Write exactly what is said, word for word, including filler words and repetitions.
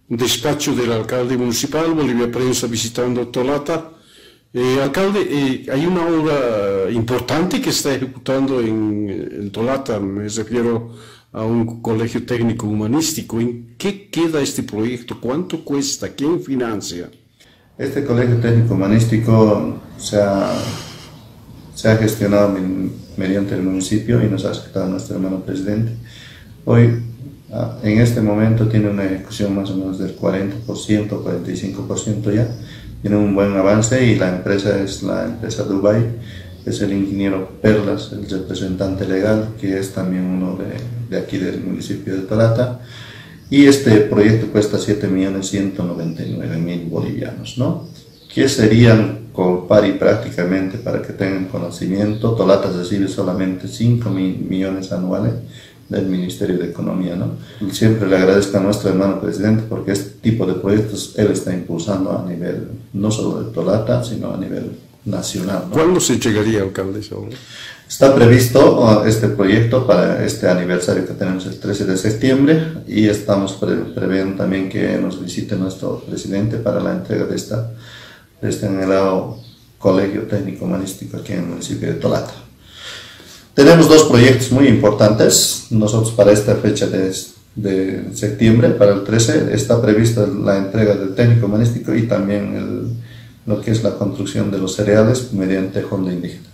despacho del alcalde municipal, Bolivia Prensa, visitando Tolata. Eh, alcalde, eh, hay una obra importante que está ejecutando en, en Tolata, me refiero a un colegio técnico humanístico. ¿En qué queda este proyecto? ¿Cuánto cuesta? ¿Quién financia? Este colegio técnico humanístico se ha, se ha gestionado mediante el municipio y nos ha aceptado nuestro hermano presidente. Hoy, en este momento, tiene una ejecución más o menos del cuarenta por ciento, cuarenta y cinco por ciento ya. Tiene un buen avance y la empresa es la empresa Dubai, es el ingeniero Perlas, el representante legal, que es también uno de, de aquí del municipio de Tolata. Y este proyecto cuesta siete millones ciento noventa y nueve mil bolivianos, ¿no? ¿Qué serían Colpari prácticamente para que tengan conocimiento? Tolata recibe solamente cinco millones anuales del Ministerio de Economía, ¿no? Siempre le agradezco a nuestro hermano presidente porque este tipo de proyectos él está impulsando a nivel, no solo de Tolata, sino a nivel nacional, ¿no? ¿Cuándo se llegaría, alcalde? Está previsto este proyecto para este aniversario que tenemos el trece de septiembre y estamos pre previendo también que nos visite nuestro presidente para la entrega de, esta, de este anhelado colegio técnico humanístico aquí en el municipio de Tolata. Tenemos dos proyectos muy importantes. Nosotros para esta fecha de, de septiembre, para el trece, está prevista la entrega del técnico humanístico y también el, lo que es la construcción de los cereales mediante Honda Indígena.